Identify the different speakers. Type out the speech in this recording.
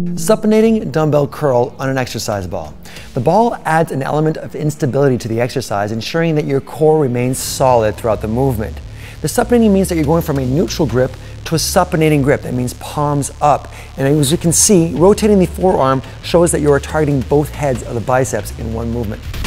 Speaker 1: Supinating dumbbell curl on an exercise ball. The ball adds an element of instability to the exercise, ensuring that your core remains solid throughout the movement. The supinating means that you're going from a neutral grip to a supinating grip. That means palms up. And as you can see, rotating the forearm shows that you are targeting both heads of the biceps in one movement.